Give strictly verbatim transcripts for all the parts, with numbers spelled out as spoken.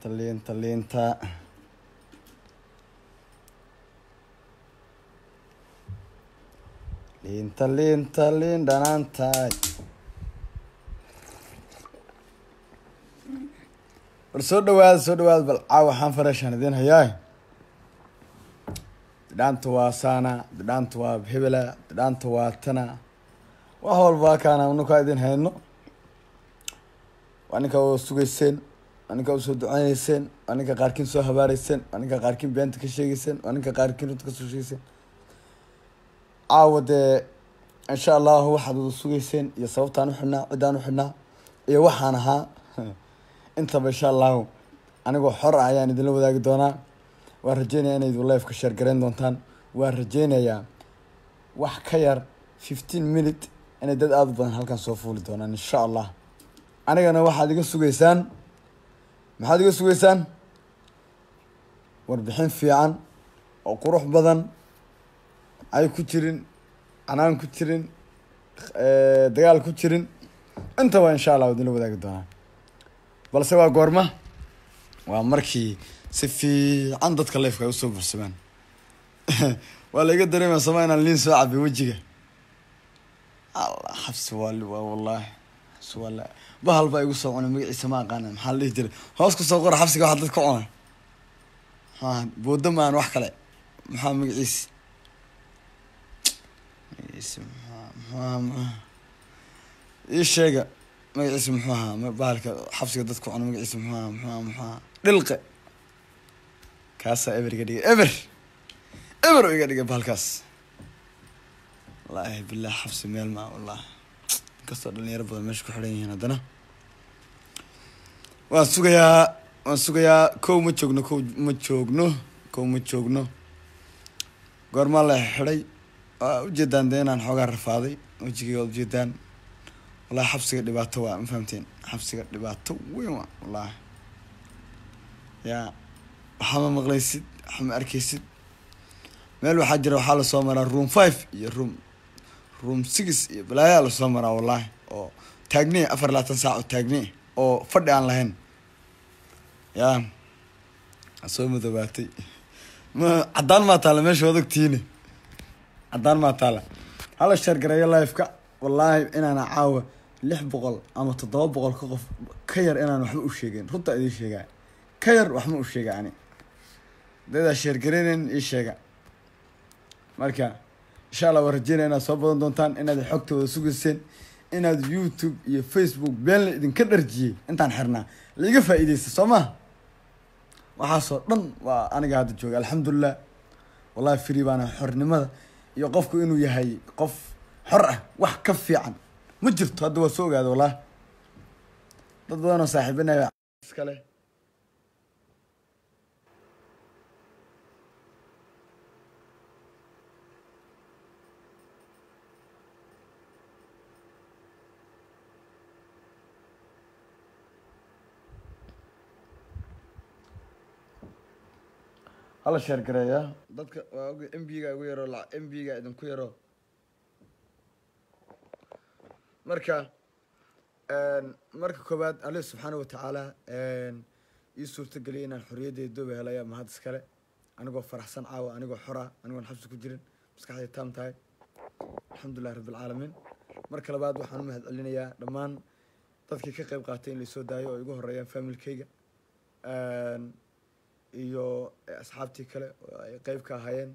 liinta liinta liinta liinta liinta liin dhanaantaay war soo dhawaad soo dhawaad bal caawa waxaan faraashaan idin hayaa didhaanta waa saana didhaanta waa hebela didhaanta waa tana wax walba kaana unukaa idin hayno waa ninka oo sugayseen waa ninka usoo duceyneyseen waa ninka qaarkiin soo habaareyseen waa ninka qaarkiin beenta ka sheegeyseen waa ninka qaarkiin runta kasoo sheegeyseen caawa dee insha allahu waxaad wada sugayseen iyo sababtaan u xidhnaa ciddaan u xidhnaa iyo waxaan ahaa intaba insha allahu anigoo xor ah ayaan idinla wadaagi doonaa waan rajeynayaa inayd live-ka share gareyn doontaan waan rajeynayaa wax ka yar fifteen minute inay dad aada u badan halkan soo fuuli doonaan insha allah anigana waxaad iga sugaysaan maxaad iga sugaysaan warbixin fiican oo qurux badan ay ku jirin canaan ku jirin dagaal ku jirin intaba insha allah idinla wadaagi doonaa balse waa goorma waa markii si fiican dadka live-ka ay usoo bursamaan waa la iga dareemaya sama inaan liin soo cabi wejiga allah xabsi waali waa wallahi xabsi waala bahal baa igu soo cunay magaciisa ma aqaana maxaa la dhihi jiray hoos ku soo qora xabsiga waxa dadka cunay haa booda maan wax kale maxaa magaciisa magaciisa maxaa ii sheega magaciisa muxuu ahaa bahalka xabsiga dadka cunay magaciisa muxuu ahaa muxuu ahaa muxuu ahaa dhilqe kaasaa eber iga dhigay eber eber iga dhigay bahalkaas wallaahi billahi xabsi meel maa wallahi inkastoo dhalinyaro badan meesha ku xidhan yihiin haddana waan sugayaa waan sugayaa kow ma joogno kow ma joogno kow ma joogno goormaa la xidhay waa ujeedaan dee inaan xoogaa rafaaday wejigii waad ujeedaan wallahi xabsiga dhibaato waa ma fahamteen xabsiga dhibaato weyn waa wallahi yaa waxaa ma maqlaysid waxaa ma arkaysid meel waxaa jira waxaa lasoo maraa room five iyo room room six iyo balaayaa lasoo maraa wallahi oo taagniya afar labaatan saac oo taagniya oo fadhi aan lahayn yaa soo madoobaatay ma caddaan maa taala meesha waad ogtihiine caddaan maa taala hala sheergareeyo live-ka wallaahi inaana caawa lix boqol ama toddoba boqol ka qof ka yar inaan waxba u sheegeen runta idiin sheegaa ka yar waxma u sheega ani dadaa sheergareynen ii sheega marka insha allah waan rajeynaya inaad soo badan doontaan inaad xogta wada sugayseen inaad youtube iyo facebook been la idinka dharjiyey intaan xirnaa laiga faa-iideysta soo maha waxaasoo dhan waa aniga hadda jooga alxamdulilah wallahi free baana xornimada iyo qofku inuu yahay qof xor ah wax ka fiican ma jirto hadda waa soo ogaada wallahi dad badan oo saaxiibinaya iskale hala sheer gareeya dadka waa og m b ga ugu yaro la m b ga idinku yaro marka marka koobaad alle subxaana watacaala ii suurta geliyay inaan xorriyaddeeda dooba helaya mahad iskale anigoo faraxsan caawa anigoo xora anigoon xabsi ku jirin maskaxday taam tahay alxamdulillahi rabbilcaalamiin marka labaad waxaan u mahad celinayaa dhammaan dadkii ka qayb qaatay in laisoo daayo oo igu horeeyaan familkayga iyo asxaabtii kale oo ay qeyb ka ahaayeen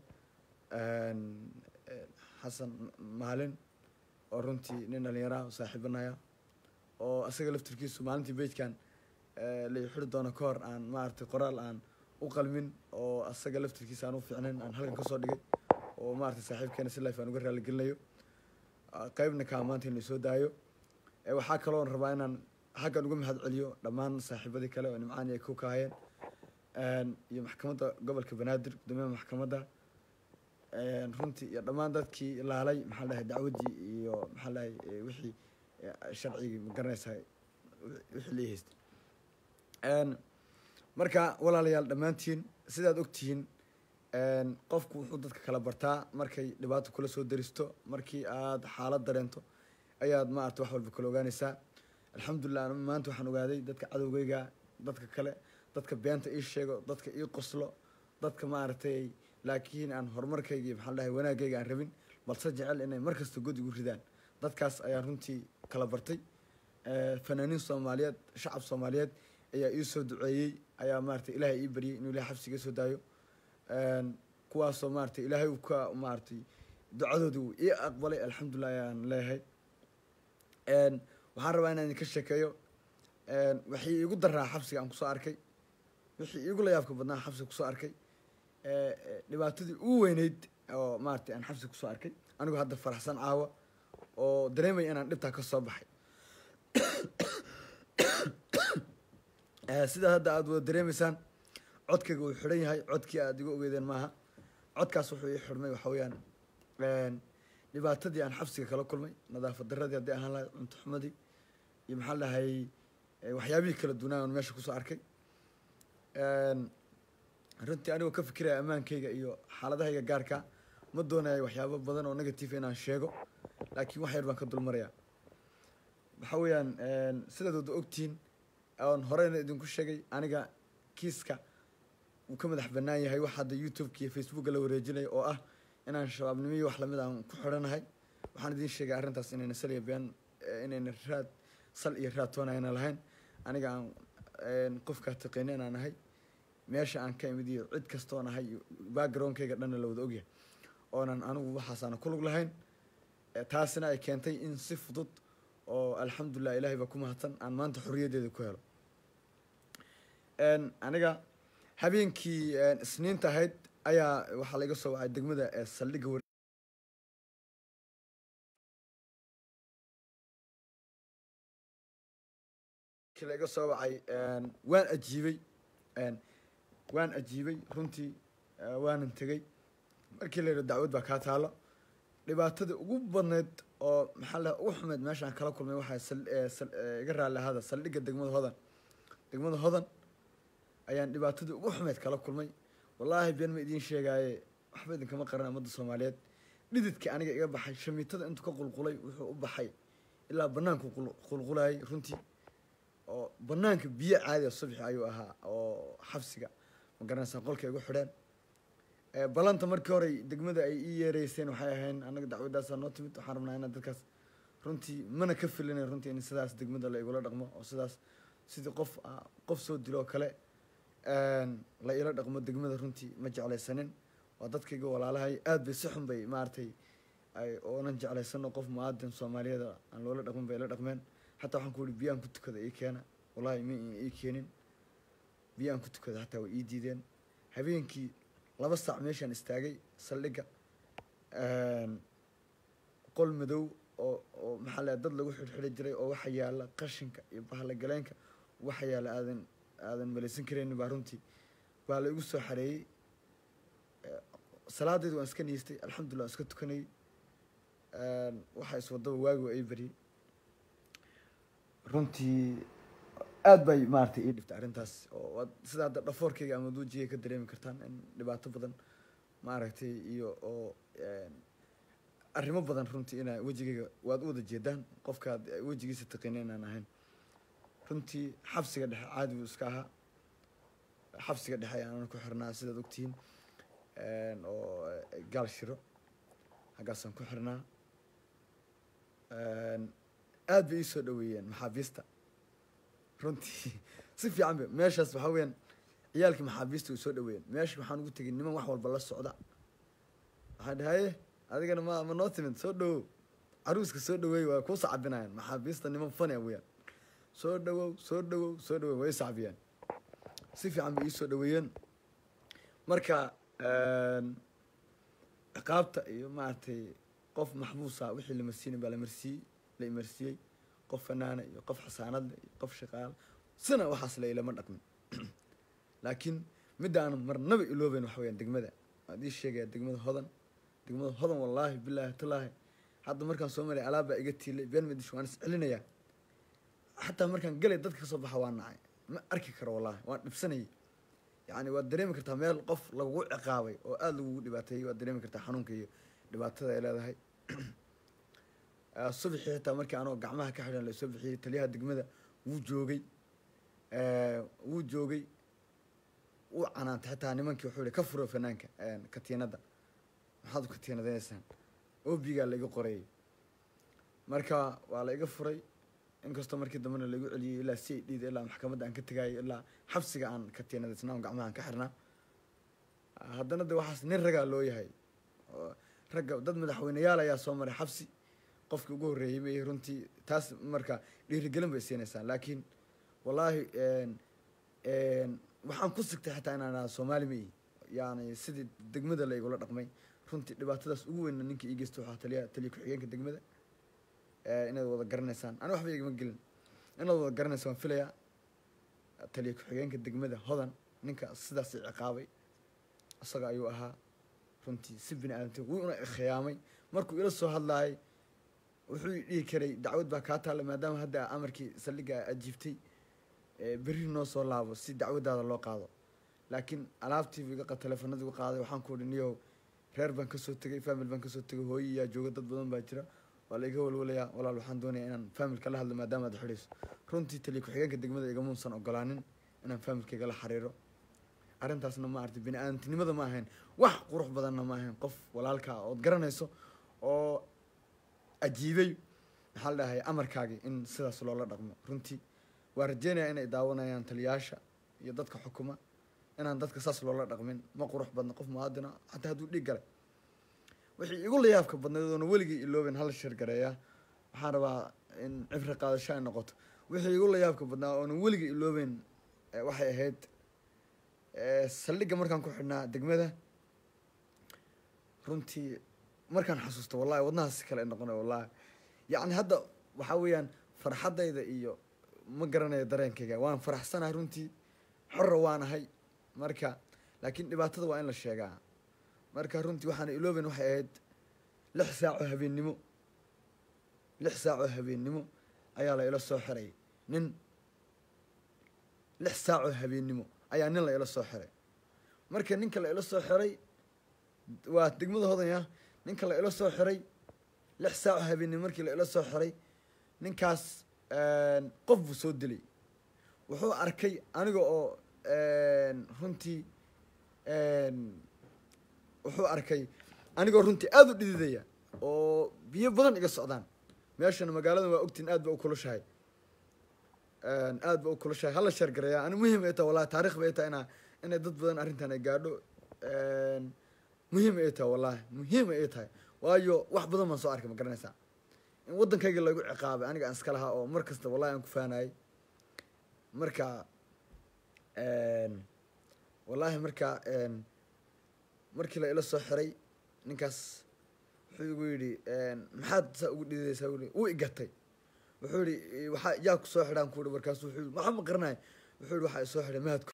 xasan maalin oo runtii nin dhalinyaraha oo saaxiibanaya oo asaga laftirkiisu maalintii beijkan la xiri doono ka hor aan maaragtay qoraal aan u qalmin oo asaga laftirkiisa aan u fiicnayn aan halkan kasoo dhigay oo maaragtay saaxiibkeena si life aan uga raaligelinayo qeybna kaa maanta in laisoo daayo waxaa kaloon rabaa inaan xaggan uga mahad celiyo dhammaan saaxiibadii kale oo nimcaan ay ku kaahayeen iyo maxkamadda gobolka banaadir guddoomiyaha maxkamadda runtii iyo dhammaan dadkii laalay maxaa dhahay dacwaddii iyo maxaa dhahay wixii sharcigii ma garanaysaa wixii la haystay marka walaalayaal dhammaantiin sidaad ogtihiin qofku wuxuu dadka kala bartaa markay dhibaato kula soo daristo markii aad xaalad dareento ayaad ma arta wax walba kala ogaanaysaa alxamdulilah maanta waxaan ogaaday dadka cadowgayga dadka kale dadka beenta ii sheego dadka ii qoslo dadka maaragtay laakiin aan horumarkayga iyo maxaa la dhahay wanaagayga aan rabin balse jecel inay markasta god igu ridaan dadkaas ayaan runtii kala bartay fanaaniin soomaaliyeed shacab soomaaliyeed ayaa ii soo duceeyey ayaa maaragtay ilaahay ii baryey inuu ilahay xabsiga soo daayo kuwaasoo maaragtay ilaahay uu ka maaragtay ducadoodii uu ii aqbalay alxamdulilah ayaan leeyahay waxaan rabaa inaan idinka sheekeeyo wixii iigu daraa xabsiga aan kusoo arkay wixii iigu la yaabka badnaa xabsiga kusoo arkay dhibaatadii ugu weyneyd oo maaragtay aan xabsiga kusoo arkay anigoo hadda faraxsan caawa oo dareemaya inaan dhibtaa ka soo baxay sidaa hadda aada wada dareemaysaan codkayga uu xidhan yahay codkii aada igu ogeydeen maaha codkaas wuxuu ii xidhmay waxa weeyaan dhibaatadii aan xabsiga kala kulmay nadaafad daradii haddii ahaan lahay cunto xumadii iyo maxaa dhahay waxyaabihii kala duwanaa aan meesha kusoo arkay runtii anigoo ka fikiraya ammaankayga iyo xaaladahayga gaarka ma doonayo waxyaabo badan oo negative inaan sheego laakiin wax yar baan ka dulmaraya waxa weeyaan sidaad wada ogtihiin oon horeyna idinku sheegay aniga kiiska uu ka madax banaan yahay wax hadda youtube-ka iyo facebooka la wareejinayo oo ah inaan shabaabnimo iyo wax lamid aan ku xidhanahay waxaan idin sheegay arrintaas inayna sal iyo been inayna raad sal iyo raad toona ayna lahayn aniga aan qofkaa taqeena inaan ahay meesha aan ka imid iyo cid kastoon ahay backgroundkayga dhanna la wada ogyahay oonan anigu waxaasaana ku lug lahayn taasina ay keentay in si fudud oo alxamdulilah ilaahay baa ku mahadsan aan maanta xorriyaddeeda ku helo aniga habeenkii isniinta ahayd ayaa waxaa laiga soo wacay degmada saldhigga war laiga soo wacay waan ajiibay waan ajiibay runtii waanan tegey markii la yidho dacwad baa kaa taalo dhibaatada ugu badneyd oo maxaa la ugu xumeyd meeshaan kala kulmay waxaa iga raalli ahaada saldhigga degmada hodan degmada hodan ayaan dhibaatadii ugu xumeyd kala kulmay wallaahi been ma idiin sheegaaye waxba idinkama qaran ummadda soomaaliyeed dhididkii aniga iga baxay shamiitada intuu ka qulqulay wuxuu u baxay ilaa banaanku qulqulayay runtii oo banaanka biyo caadi subxi ayuu ahaa oo xabsiga ma garanaysaa qolka igu xidheen balanta markii hore degmada ay ii yeereyseen waxay ahayn anaga dacwadaasaa noo timid waxaan rabnaa inaan dadkaas runtii mana ka filinayn runtii in sidaas degmada la igula dhaqmo oo sidaas sidii qof qof soo dilo oo kale la ila dhaqmo degmada runtii ma jeclaysanin waa dadkayga walaalahay aad bay si xun bay maaragtay ay oonan jeclaysano qof muaadin soomaaliyeed aan loola dhaqmin bay ila dhaqmeen xataa waxaan ku yihi biyaan ku tukada ii keena wallahi ma ii keenin biyaan ku tukada xataa way ii diideen habeenkii laba saac meeshaan istaagay saldhigga qol madow oo oo maxaa la dad lagu xidhxidhi jiray oo waxa yaala qashinka iyo bahla galeenka waxa yaala aadan aadan malaysan karaynin baa runtii baa la igu soo xareeyey salaadeedu waan iska niistay alxamdulillah waan iska tukanayay waxa iswadaba waagi waa ii bariyey runtii aad bay maaragtay ii dhiftay arrintaas oo sida hadda dhafoorkayga ama duujigay ka dareemi kartaan in dhibaato badan maaragtay iyo oo arrimo badan runtii inaa wejigayga waad u wada jeedaan qofkaad wejigiisa taqina inaan ahayn runtii xabsiga dhexe caadi buu iska ahaa xabsiga dhexe ayaanan ku xirnaa sidaad ogtihiin oo gaal shiro haggaasaan ku xirnaa aad bay ii soo dhaweeyeen maxaabiista runtii si fiican ba meeshaas waxaa weyaan ciyaalkii maxaabiista way soo dhaweeyeen meesha waxaan ugu tegay niman wax walba la socda waxaan dhahaye adigana ma ma noo timid soo dhawow caruuska soo dhaweey waa kuu sacbinayaan maxaabiista niman fani a weyaan soo dhawow soo dhawow soo dhawow way sacbiyaan si fiican bay ii soo dhaweeyeen marka ciqaabta iyo maaragtay qof maxbuusa wixii la marsiinin baa la marsiiyey la imarsiiyey qof fanaana iyo qof xasaanad iyo qof shaqaal sina waxaas la ilama dhaqmin laakiin midda aan marnaba iloobeyn waxa weyaan degmada waan ii sheegaya degmada hodan degmada hodan wallaahi bilaahi talaahi hadda markaan soo maray alaab baa iga tiilay been madish waan is celinayaa xataa markaan galay dadka kasoo baxa waan nacay ma arki karo wallahi waan dhibsanayay yacni waad dareemi kartaa meel qof lagugu ciqaabay oo aada lagugu dhibaateeyey waad dareemi kartaa xanuunka iyo dhibaatada ay leedahay subaxii xitaa markii anoo gacmaha ka xidhan lasoo bixiyey taliyaha degmada wuu joogay wuu joogay u canaantay xataa nimankii wuxuu ka furo fanaanka katiinada maxaad u katiinadaysaan oobigaa laga qoray marka waa la iga furay inkastoo markii dambena lagu celiyay ilaa si dhiid ilaa maxkamadda aan ka tagay ilaa xabsiga aan katiinadaysnaa oo gacmaha aan ka xirnaa haddana de waxaas nin ragaa loo yahay ragga dad madaxweyneyaal ayaa soo maray xabsi qofkii ugu horreeyay ma runtii taas marka dhiirigelin bay siinaysaa laakiin wallaahi waxaan ku sigtay xataa inaan Soomaali ma yaani sidii degmada la igula dhaqmay runtii dhibaatadaas ugu weyn ninka ii geystay waxa taliya taliya ku xigeenka degmada ee inaad wada garanaysaan ana waxba igama gelin inaad wada garanaysaan waan filayaa taliya ku xigeenka degmada hodan ninka sidaas ciqaabay asaga ayuu ahaa runtii si bini aadamta wuu una khiyaamay markuu ila soo hadlaayay wuxuu dhigi karay dacwad baa ka taala maadaama hadda amarkii saldhiga ajiibtay berri noo soo laabo si dacwadaada loo qaado laakiin alaabtii iga qad telefoonada igu qaaday waxaan ku dhiniyo reer baan ka soo tagay family baan ka soo tagay hooyiya jooga dad badan baa jira waa la iga walwalayaa walaal waxaan doonayaa inaan family kala hadlo maadaama aad xiriirso runtii taliya ku xigeenka degmada iga muusan ogolaanin inaan family-kayga la xiriiro arrintaasna ma arti bini aadamtinimada ma ahayn wax qurux badanna ma ahayn qof walaalka ood garanayso oo ajiibay maxaa la dhahay amarkaagii in sidaas loola dhaqmo runtii waa rajeynayaa inay daawanayaan taliyaasha iyo dadka xukuma inaan dadka saas loola dhaqmin ma qurux badna qof muwaadina xataa hadduu dhiig galay wixii igu la yaabka badnayd oona weligii ilooben hal shir gareeya waxaan rabaa in cibri qaadasho ay noqoto wixii igu la yaabka badnaa oona weligii ilooben waxay ahayd saldhigga markaan ku xidhnaa degmada runtii markaan xasuusto wallahi wadnahaas kale noqonay wallahi yacni hadda waxaa weeyaan farxaddayda iyo ma garanayo dareenkayga waan faraxsanahay runtii xorra waanahay marka laakiin dhibaatada waa in la sheegaa marka runtii waxaan ilooben waxay ahayd lix saac oo habeennimo lix saac oo habeennimo ayaa la ila soo xiray nin lix saac oo habeennimo ayaa nin la ila soo xiray marka ninka la ila soo xiray waa degmada hodanya ninka la ila soo xiray lix saac oo habeennimo markii la ila soo xiray ninkaas qof buu soo dilay wuxuu arkay aniga oo runtii wuxuu arkay anigoo runtii aad u dhididaya oo biyo badan iga socdaan meeshana magaalada waa ogtiin aad ba u kulushahay aad ba u kulushahay hala sheer gareeyaa ani muhiim ay tahay wallahi taariikh bay tahay inaa inay dad badan arrintan ay gaadho muhiim ay tahay wallahi muhiim ay tahay waayo wax badan baan soo arkay ma garanaysaa in waddankayga lagu ciqaabay aniga aan iska lahaa oo mar kasta wallahi aan ku faanayay marka wallahi marka markii la ila soo xiray ninkaas wuxuu igu yidhi maxaad saa ugu dhididaysaa uli wuu igatay wuxuu yidhi waxaa yaa ku soo xidhaan ku yidhi markaasu wuxuu yidhi waxaa ma qaranayo wuxuu yidhi waxaa isoo xidhay mahadku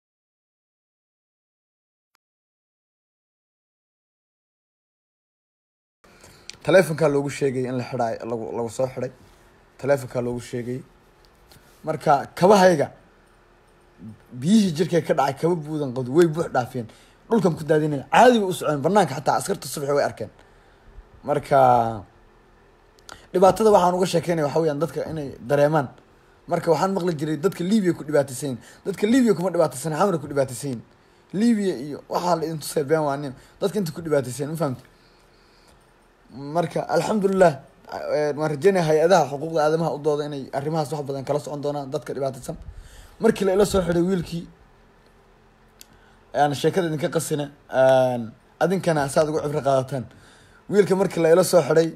taleefonkaa loogu sheegay in la xidhaay lagu lagu soo xidhay taleefonkaa loogu sheegay marka kabahayga biyihii jirkay ka dhacay kaba buudan qod way buux dhaafeen dhulkan ku daadinaya caadi bay u socdeen banaanka xataa askarta subax way arkeen marka dhibaatada waxaan uga sheekeynaya waxa weeyaan dadka inay dareemaan marka waxaan maqli jiray dadka Liibiya ku dhibaataysan dadka Liibiya kuma dhibaataysan xamar ku dhibaataysan Liibiya iyo waxa la intu sabeen waanin dadka inta ku dhibaataysan ma fahamtay marka alxamdulillah ma rajaynahay hay'adaha xuquuqda aadamaha u dooda inay arrimahaas wax badan kala socon doonaan dadka dhibaataysan markii la ila soo xiray wiilkii aan sheekada idinka qasina adinkana saad ugu cibro qaadataan wiilka markii la ila soo xiray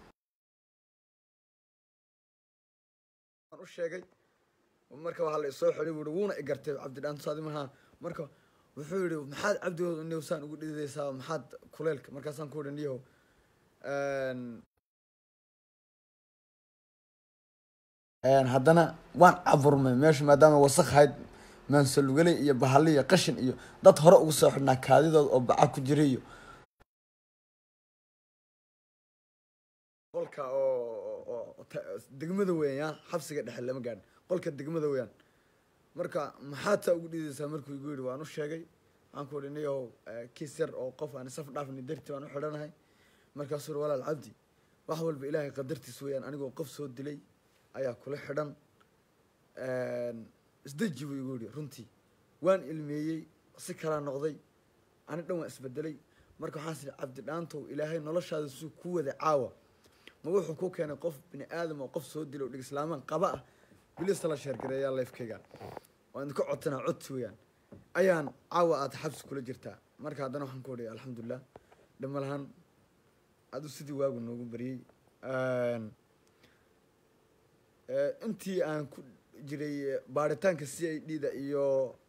aan u sheegay marka waxa la soo xiray wuxuu wuuna igartay Cabdi Dhaan Saadimaha marka wuxuu yiri maxaad Cabdi Newsan ugu dhidaysaa maxaad kuleelka markaasaan ku dhiniyo een haddana waan caburmay meesha maadaama wasakh hayd maansalugale iyo bahali iyo qashin iyo dad hore ugu soo xidhnaa kaadidood oo baca ku jiray iyo qolka oo degmada weeyaan xabsiga dhexe lama gaadhin qolka degmada weeyaan marka maxaad saa ugu dhidaysaa markuu igu yidhi waan u sheegay waxaan ku dhiniyo kiis yar oo qof aan saf dhaafni dartii baan u xidhanahay markaasuu walaal Cabdi wax walba ilaahay qadartiis weeyaan anigoo qof soo dilay ayaa kula xidhan isdaji buu igu yidhi runtii waan ilmeeyey si kala noqday ani dhan waan isbedelay marka waxaan sii cabdi dhaantow ilaahay noloshaada suu ku wada caawa ma wuxuu ku keenay qof bini aadam oo qof soo dilo dhig islaaman qaba ah bilis la sheer gareeyaa lifekayga waan ka codsanaa codsi weeyaan ayaan caawa aad xabsi kula jirtaa marka haddana waxaan ku odhaya alxamdulilah dhama lahan adu sidii waagu noogu bariyey intii aan ku jiray baaritaanka c i d da iyo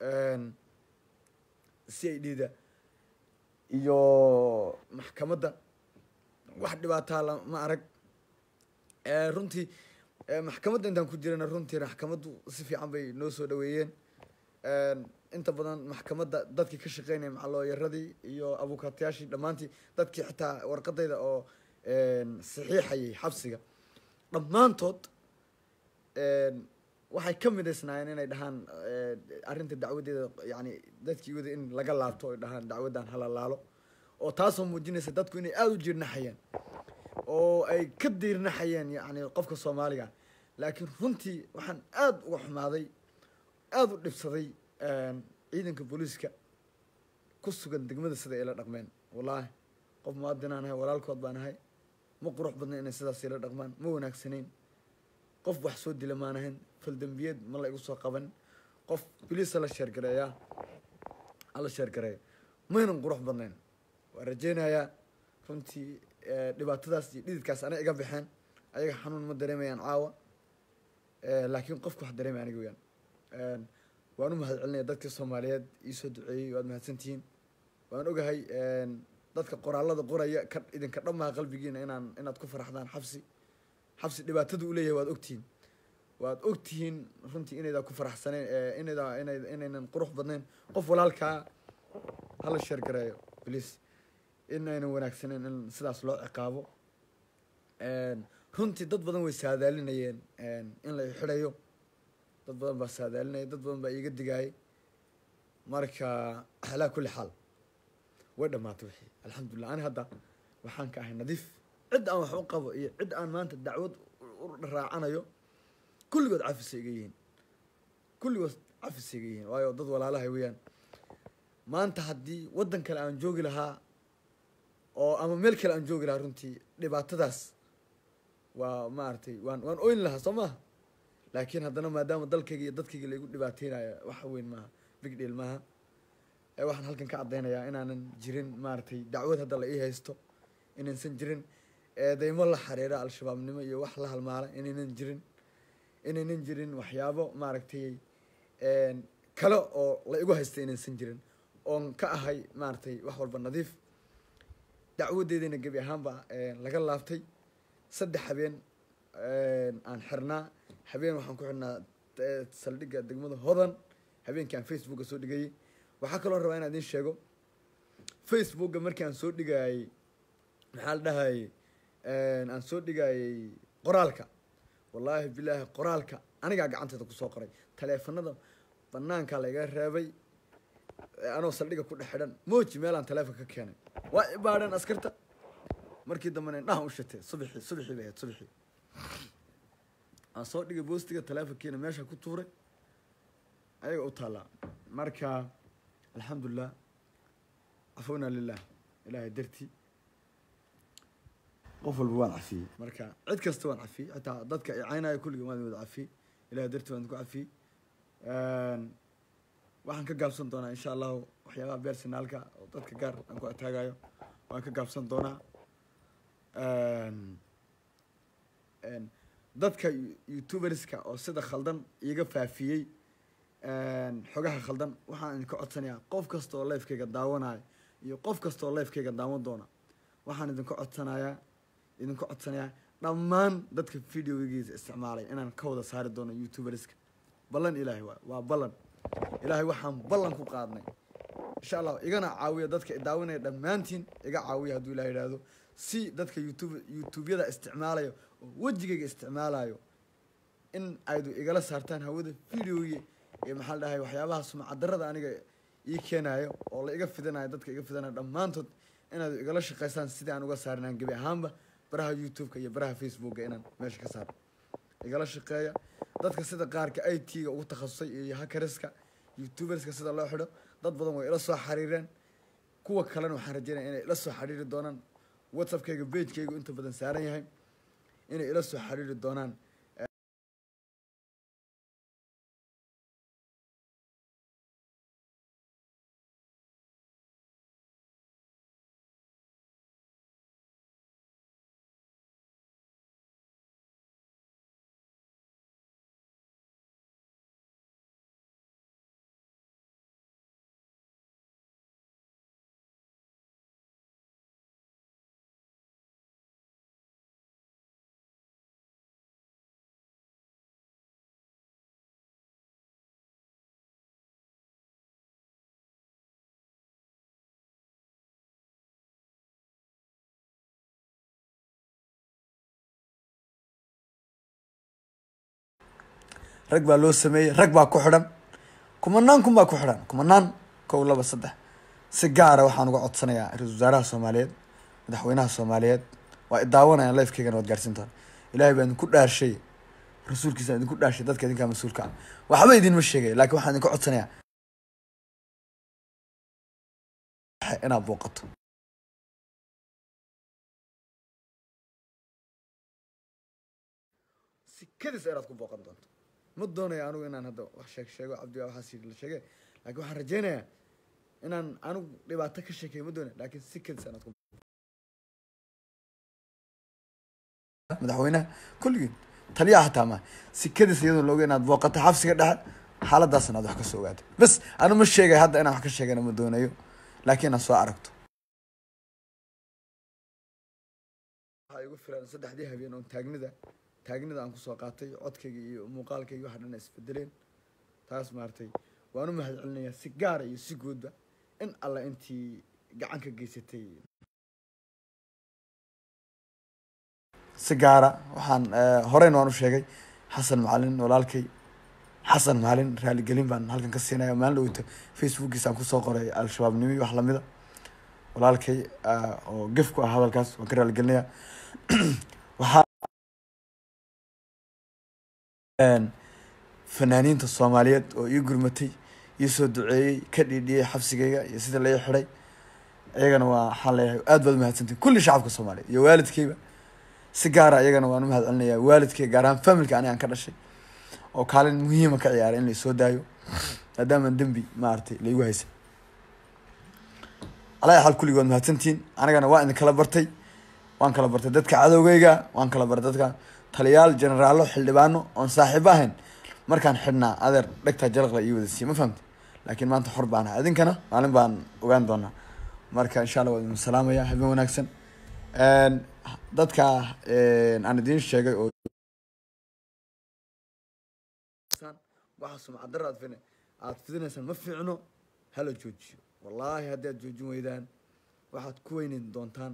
c i d da iyo maxkamadda wax dhibaataa lama arag runtii maxkamadda intaan ku jirana runtii maxkamaddu si fiican bay noo soo dhaweeyeen inta badan maxkamadda dadkii ka shaqeynaya macalooyaradii iyo abukaatayaashii dhammaantii dadkii xitaa warqadayda oo saxiixayay xabsiga dhammaantood waxay ka midaysnaayeen inay dhahaan arrinta dacwadeeda yani dadkii wada in laga laabto ay dhahaan dacwaddan halalaalo oo taasoo muujinaysa dadku inay aada u jiirnaxayeen oo ay ka diirnaxayeen yani qofka soomaaliga laakiin runtii waxaan aada uga xumaaday aada u dhibsaday ciidanka booliiska ku sugan degmada sida ay la dhaqmeen wallaahi qof muwaadinaan ahay walaalkood baan ahay ma qurux badna inay sidaas ila dhaqmaan ma wanaagsanayn qof wax soo dila maan ahayn faldambiyeed ma la igu soo qaban qof biliisa la sheergareeyaa hala sheergareeya maynan qurux badnayn waan rajeynayaa runtii dhibaatadaas iyo dhididkaas ana iga baxeen ayaga xanuun ma dareemayaan caawa laakiin qofku wax dareemaya aniga weyaan waan u mahad celinaya dadka soomaaliyeed iisoo duceeyey waad mahadsantihiin waan ogahay dadka qoraalada qoraya ka idinka dhammaha qalbigiina inaan inaad ku faraxdaan xabsi xabsi dhibaatada u leeyahay waad ogtihiin waad ogtihiin runtii inaydaa ku faraxsaneen inaydaa inay inaynan qurux badnayn qof walaalkaa hala sheergareeyo bliis inaynan wanaagsaneyn in sidaas loo ciqaabo runtii dad badan way saadaalinayeen in la xidhayo dad badan baa saadaalinaya dad badan baa iiga digaayay marka alaa kulli xaal way dhamaatay wixii alxamdulilah ani hadda waxaan ka ahay nadiif cid aan wax u qabo iyo cid aan maanta dacwad u raacanayo kulligood cafisay iga yihiin kulligood cafisay iga yihiin waayo dad walaalahay weeyaan maanta haddii waddan kale aan joogi lahaa oo ama meel kale aan joogi lahaa runtii dhibaatadaas waa maaragtay waan waan oyn lahaa soo maaha laakiin haddana maadaama dalkayga iyo dadkayga laigu dhibaateynayo wax weyn maaha big deal maaha waxaan halkan ka caddeynayaa inaanan jirin maaragtay dacwad hadda la ii haysto inaysan jirin eedeymo la xiriira al-shabaabnimo iyo wax la halmaala inaynan jirin inaynan jirin waxyaabo maaragtay kale oo la igu haysta inaysan jirin oon ka ahay maaragtay wax walba nadiif dacwadeedina gebi ahaanba laga laabtay saddex habeen aan xirnaa habeen waxaan ku xidhnaa saldhigga degmada hodan habeenkii aan facebooka soo dhigayay waxaa kaloo rabaa inaan idin sheego facebooka markii aan soo dhigayay maxaa la dhahayay aan soo dhigayay qoraalka wallaahi bilaahi qoraalka anigaa gacanteeda kusoo qoray taleefanada banaanka laiga reebay anoo saldhigga ku dhex xidhan mooji meelaan taleefonka ka keenay waa ibaadheen askarta markii dambena indhahan u shatee subaxii subaxii bay ahayd subaxii aan soo dhigay boostiga taleefonkiina meesha ku tuuray ayaga u taallaa marka alxamdulilah cafowna lilah ilaahay dartii qof walba waan cafiyey marka cid kasta waan cafiyey xitaa dadka icaynaya kulligii waan wada cafiyey ilahay dartii waan ku cafiyey waxaan ka gaabsan doonaa insha allahu waxyaabaha beersinaalka oo dadka gaar aan ku ataagayo waan ka gaabsan doonaa dadka youtuberska oo sida khaldan iiga faafiyey xogaha khaldan waxaan idinka codsanayaa qof kasta oo lifekayga daawanayo iyo qof kasta oo lifekayga daawan doona waxaan idinka codsanayaa idinka codsanayaa dhammaan dadka videogiisa isticmaalay inaan ka wada saari doono youtuberska ballan ilaahay waa waa ballan ilaahay waxaan ballan ku qaadnay insha allah igana caawiya dadka daawanaya dhammaantiin iga caawiya hadduu ilaah yidhaahdo si dadka youtube youtubeyada isticmaalayo oo wejigayga isticmaalayo in aydu igala saartaan hawada videogi iyo maxaa la dhahay waxyaabaha sumcadarada aniga ii keenayo oo la iga fidanayo dadka iga fidanayo dhammaantood inaad igala shaqaysaan sidii aan uga saarinaan gebi ahaanba baraha youtube-ka iyo baraha facebooka inaan meesha ka saaro igala shaqeeya dadka sida qaarka i t-ga ugu takhasusay iyo hackerska youtuberska sida loo xidho dad badan way ila soo xariireen kuwa kalena waxaan rajeynayaa inay ila soo xariiri doonaan whatsappkayga pagekaygu inta badan saaran yahay inay ila soo xariiri doonaan rag baa loo sameeyey rag baa ku xidhan kumanaan kun baa ku xidhan kumanaan kow laba saddex si gaara waxaan uga codsanayaa ra-iisul wasaaraha soomaaliyeed madaxweynaha soomaaliyeed waa idaawanayaan lifekeygana waad gaarsiin doona ilaahay baa idinku dhaarshay rasuulkiisa idinku dhaarshay dadka idinkaa mas-uulka ah waxba idinma sheegay laakiin waxaan idinka codsanayaa inaad booqato sikadiis inaad ku booqan doonto ma doonaya anigu inaan hadda wax sheeg sheego cabdi waxaas yidhi la sheegay laakiin waxaan rajeynayaa inaan anigu dhibaato ka sheekeeyo ma doonaya laakiin sikadiis inaad ku madaxweynaha kulligiin taliyaha xataa ma sikadiis iyadoo looga inaad booqato xabsiga dhexe xaaladaas inaad wax ka soo ogaato bas anu ma sheegay hadda inaan wax ka sheegana ma doonayo laakiin aan soo aragto waxaa igu filan saddexdii habeen oon taagnida taagnida aan kusoo qaatay codkayga iyo muuqaalkayga waxa dhan isbedeleen taas maartay waan u mahad celinayaa si gaara iyo si guudba in alla intii gacan ka geysatay si gaara waxaan horeyna waan u sheegay xasan macalin walaalkay xasan macalin raaligelin baan halkan ka siinaya maalin dhoweyta facebookiisa aan kusoo qoray al-shabaabnimo wax lamida walaalkay oo gef ku ah hadalkaas waan ka raaligelinayaa waxaa fanaaniinta soomaaliyeed oo ii gurmatay ii soo duceeyey ka dhiidhiyey xabsigayga iyo sida lai xidhay iyagana waa waxaan leeyahay aad baad umahadsantahy kulli shacabka soomaaliya iyo waalidkayba si gaara iyagana waan umahad celinayaa waalidkayga gaar ahaan familka aniga aan ka dhashay oo kaalin muhiima ka ciyaaray in laisoo daayo maadaamaan dembi maaragtay laigu haysa alaa xal kulligood mahadsantihiin anigana waa idin kala bartay waan kala bartay dadka cadowgayga waan kala bartay dadka taliyaal jenaraalo xildhibaano oon saaxiibo ahayn markaan xidhnaa adeer dhegtaa jalaqla ii wada siiye ma fahamti laakiin maanta xor baan ahay idinkana maalin baan ogaan doonaa marka insha allah waa idin salaamaya habeen wanaagsan dadka aan idiin sheegay oo waxa sumcadara aad fidin aad fidinaysaan ma fiicno hala joojiyo wallaahi haddii aad joojin weydaan waxaad ku weynin doontaan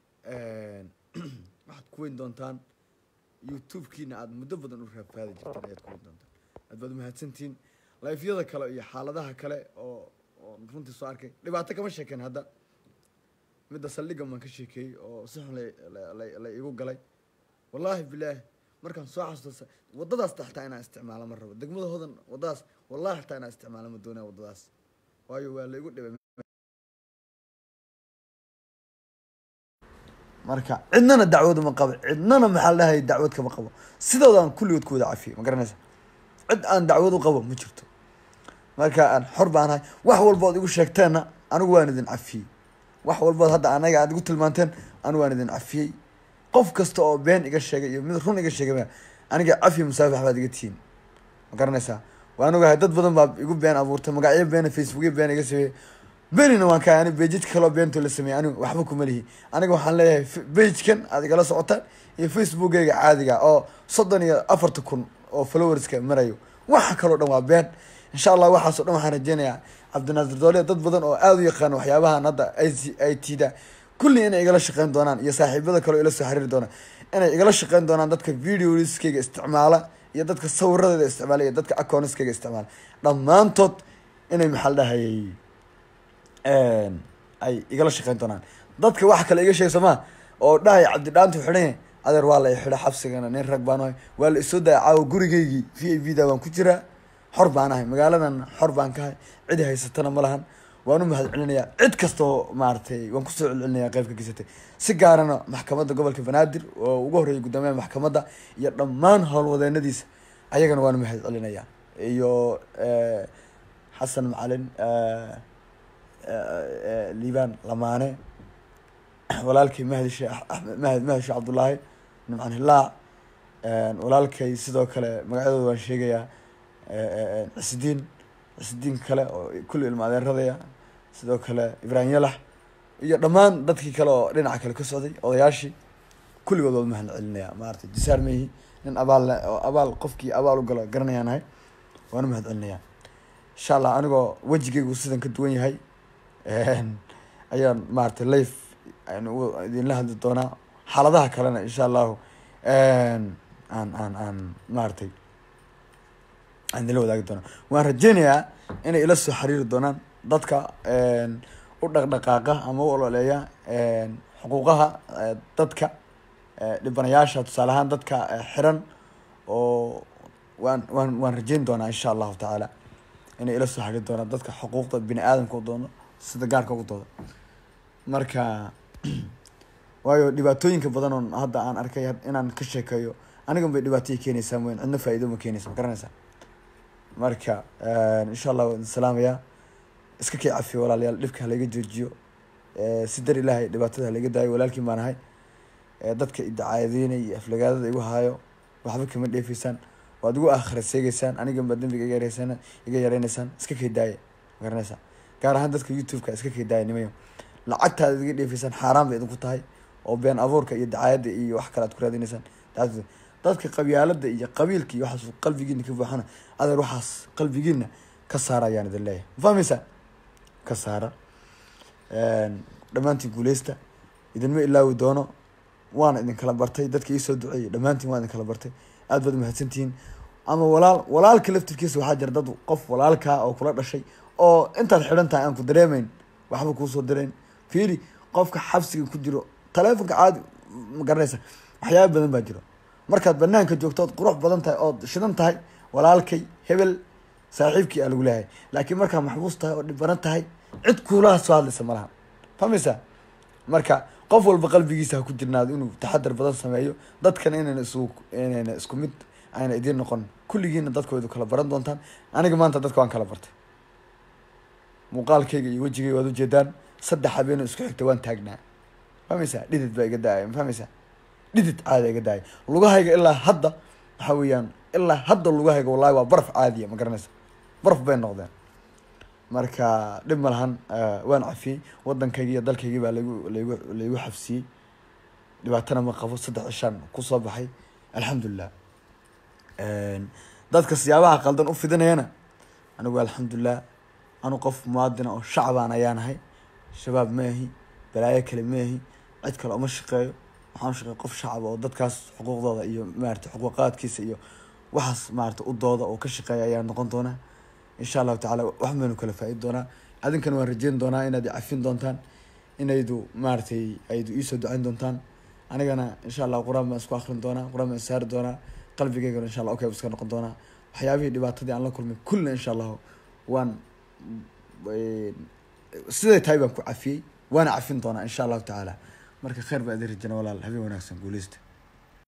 waxaad ku weyn doontaan youtube-kiina aad muddo badan u raafaadi jirtaan ayaad ku weyn doontaan aad baad umahadsantihiin lifeyada kale iyo xaaladaha kale oo oo runtii soo arkay dhibaato kama sheekeen hadda midda saldhigga maan ka sheekeeyey oo si xun la igu galay wallaahi bilaahi markaan soo xasuusta waddadaas xataa inaan isticmaalo ma rabo degmada hodan waddadaas wallahi xataa inaan isticmaalo ma doonaya waddadaas waayo waa la igu dhibay marka cidnana dacwad ma qabo cidnana maxaa la dhahay dacwad kama qabo sidoodaan kulligood ku wada cafiyey ma garanaysa cid aan dacwad u qabo ma jirto marka aan xor baan ahay wax walbood igu sheegteenna anigu waan idin cafiyey wax walbood hadda anaga aad igu tilmaanteen anigu waan idin cafiyey qof kasta oo been iga sheegay iyo mid run iga sheegay aniga cafi musaafax baad iga tihiin ma garanaysaa waan ogahay dad badan baa igu been abuurtay magacyo beena facebookyo been iga sameeyey beenina waan kahay ani bejidka kaloo beento la sameeyey anigu waxba kuma lihi aniga waxaan leeyahay bejkan aad igala socotaan iyo facebookayga caadiga oo soddon iyo afarta kun oo followerska marayo waxa kaloo dhan waa been insha allah waxaasoo dhan waxaan rajeynayaa cabdinaasir doole dad badan oo aada u yaqaan waxyaabahan hadda i t da kulli inay igala shaqeyn doonaan iyo saaxiibada kaleo ila soo xiriiri doonaan inay igala shaqeyn doonaan dadka videoskayga isticmaala iyo dadka sawiradeeda isticmaala iyo dadka accounskayga isticmaala dhammaantood inay maxaa la dhahayay ay igala shaqeyn doonaan dadka waxa kale iga sheegay sooma oo dhahay cabdi dhaantu xidhan adeer waa la xidha xabsigana nin rag baan ahay waa la isoo daaya caawa gurigaygii v a v da waan ku jiraa xor baan ahay magaaladan xor baan ka ahay cid haysatana ma lahan waan u mahadcelinayaa cid kastoo maaragtay waan kusoo celcelinayaa qayb ka geysatay si gaarana maxkamadda gobolka banaadir oo ugu horreeyay guddoomiyaha maxkamadda iyo dhammaan howlwadeenadiisa ayagana waan u mahadcelinayaa iyo xasan macalin liibaan lamaane walaalkay mahdi sheekh axmed mahdi mahdi sheekh cabdullaahi nimcan hilaac walaalkay sidoo kale magacyadooda waan sheegayaa cisdiin cisdiin kale oo kulli ilma adeeradaya sidoo kale ibraahim yalax iyo dhammaan dadkii kale oo dhinaca kale ka socday odayaashii kulligood waa mahad celinayaa maaragtay jisaar meehi nin abaal oo abaal qofkii abaal u galo garanayaan ahay waan u mahad celinayaa insha allah anigoo wejigaygu sidan ka duwan yahay ayaan maaragtay life aynu idinla hadli doonaa xaaladaha kalena insha allahu aan aan aan maaragtay aan idinla wadaagi doonaa waan rajeynayaa inay ila soo xiriiri doonaan dadka u dhaqdhaqaaqa ama u ololeeya xuquuqaha dadka dhibanayaasha tusaale ahaan dadka xiran oo waan waan waan rajeyn doonaa insha allahu tacaala inay ila soo xiriiri doonaan dadka xuquuqda bini aadamka u doono sida gaarka ugu dooda marka waayo dhibaatooyinka badan oo hadda aan arkay inaan ka sheekeeyo anigan bay dhibaatooyin keenaysaa mooyaan cidna faa'iido ma keenaysa ma garanaysaa marka insha allah waan salaamayaa iska kii cafiyo walaalayaal dhibka halaiga joojiyo si dar ilaahay dhibaatada halaiga daayo walaalkii baan ahay dadka idacaadeynay iyo aflagaadada igu haayo waxba kama dheefaysaan waad igu aakhira seegaysaan anigan baa dembiga iga yareysaan iga yareynaysaan iska kii daaya ma garanaysaa gaar ahaan dadka youtube-ka iska kii daaya nimayo lacagtaada iga dheefaysaan xaaraan bay idinku tahay oo been abuurka iyo dacaayadda iyo wax kale aad ku raadinaysaan dadka qabyaalada iyo qabiilka iyo waxaas qalbigiina ka buuxana adeer waxaas qalbigiina ka saara ayaan idin leeyahay ma fahmaysaa ka saara dhammaantiin guuleysta idinma ilaawi doono waana idin kala bartay dadka iisoo duceeyay dhammaantiin waan idin kala bartay aad baad mahadsantihiin ama walaal walaalka laftirkiisa waxaa jira dad qof walaalkaa oo kula dhashay oo intaad xidhan tahay aan ku dareemayn waxba kuusoo dirayn fiiri qofka xabsiga ku jiro taleefonka caadi ma garanaysa waxyaaba badan baa jiro markaad banaanka joogto ood qurux badan tahay ood shidan tahay walaalkay hebel saaxiibkii aa lagu leeyahay laakiin markaa maxbuus tahay oo dhibanan tahay cid kuulaha soo hadlaysa malaha fahmaysaa marka qof walba qalbigiisa ha ku jirnaado inuu taxadar badan sameeyo dadkana inayna isu inayna isku mid ayna idiin noqon kulligiina dadkoodu kala baran doontaan aniga maanta dadka waan kala bartay muuqaalkayga iyo wejigayga waad ujeedaan saddex habeen oo isku xigta waan taagnaa fahmaysaa dhidid baa iga daaya ma fahmaysaa dhidid caada iga daaya lugahayga ilaa hadda waxa weeyaan ilaa hadda lugahayga wallahi waa baraf caadiya ma garanaysa baraf bay noqdeen marka dhib ma lahan waan cafiyey waddankaygii iyo dalkaygii baa lagu lagu laygu xafsiyey dhibaatana ma qabo saddex cishaan kusoo baxay alxamdulilah dadka siyaabaha qaldan u fidinayana anigu alxamdulilah anu qof muwaadina oo shacbaan ayaan ahay shabaab ma ahi balaayo kale ma ahi cid kale uma shaqeeyo waxaan shaqeey qof shacab oo dadkaas xuquuqdooda iyo maaragtay xuquuqaadkiisa iyo waxaas maaragtay u dooda oo ka shaqeeya ayaa noqon doonaa insha allahu tacaala wax baynu kala faa'iidi doonaa adinkana waan rajeyn doonaa inaad cafin doontaan inaydu maaragtay aydu iisoo ducayn doontaan anigana insha allah qur-aan baan isku akrin doonaa qur-aan baan saari doonaa qalbigaygana insha allah okay iska noqon doonaa waxyaabihii dhibaatadii aan la kulmay kullina insha allahu waan siday tahay baan ku cafiyey waana cafin doonaa insha allahu tacaala marka khayr baa idin rajana walaal habeen wanaagsan guuleysta